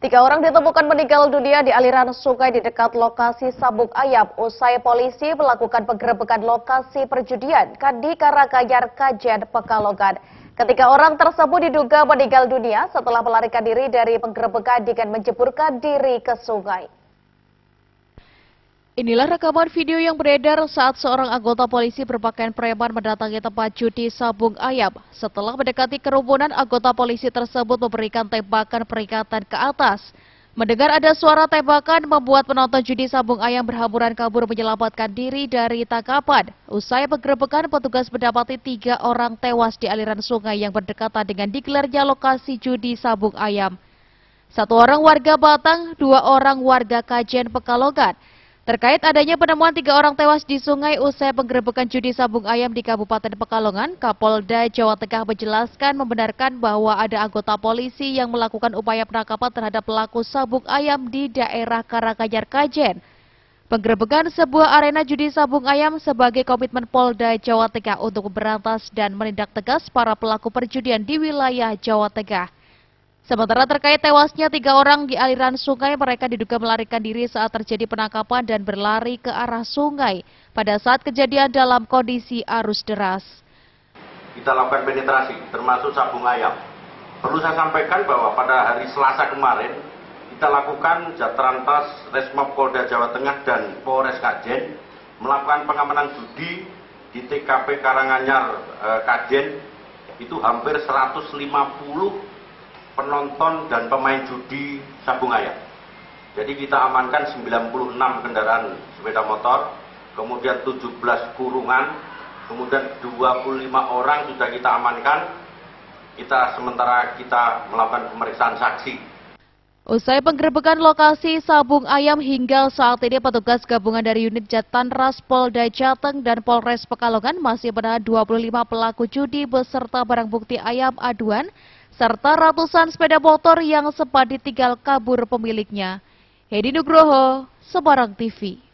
Tiga orang ditemukan meninggal dunia di aliran sungai di dekat lokasi Sabung Ayam usai polisi melakukan penggerebekan lokasi perjudian di Karanganyar, Kajen, Pekalongan. Ketiga orang tersebut diduga meninggal dunia setelah melarikan diri dari penggerebekan dengan menjeburkan diri ke sungai. Inilah rekaman video yang beredar saat seorang anggota polisi berpakaian preman mendatangi tempat judi Sabung Ayam. Setelah mendekati kerumunan, anggota polisi tersebut memberikan tembakan peringatan ke atas. Mendengar ada suara tembakan membuat penonton judi Sabung Ayam berhamburan kabur menyelamatkan diri dari tangkapan. Usai penggerebekan, petugas mendapati 3 orang tewas di aliran sungai yang berdekatan dengan digelarnya lokasi judi Sabung Ayam. 1 orang warga Batang, 2 orang warga Kajen, Pekalongan. Terkait adanya penemuan 3 orang tewas di sungai usai penggerebekan judi Sabung Ayam di Kabupaten Pekalongan, Kapolda Jawa Tengah menjelaskan membenarkan bahwa ada anggota polisi yang melakukan upaya penangkapan terhadap pelaku Sabung Ayam di daerah Karanganyar, Kajen. Penggerebekan sebuah arena judi Sabung Ayam sebagai komitmen Polda Jawa Tengah untuk memberantas dan menindak tegas para pelaku perjudian di wilayah Jawa Tengah. Sementara terkait tewasnya 3 orang di aliran sungai, mereka diduga melarikan diri saat terjadi penangkapan dan berlari ke arah sungai pada saat kejadian dalam kondisi arus deras. Kita lakukan penetrasi, termasuk Sabung Ayam. Perlu saya sampaikan bahwa pada hari Selasa kemarin, kita lakukan Jatrantas Resmob Polda Jawa Tengah dan Polres Kajen melakukan pengamanan judi di TKP Karanganyar, Kajen. Itu hampir 150 penonton dan pemain judi Sabung Ayam. Jadi kita amankan 96 kendaraan sepeda motor, kemudian 17 kurungan, kemudian 25 orang sudah kita amankan. Sementara kita melakukan pemeriksaan saksi. Usai penggerebekan lokasi Sabung Ayam, hingga saat ini petugas gabungan dari unit Jatranras Polda Jateng dan Polres Pekalongan masih menahan 25 pelaku judi beserta barang bukti ayam aduan serta ratusan sepeda motor yang sempat ditinggal kabur pemiliknya. Hedi Nugroho, Semarang TV.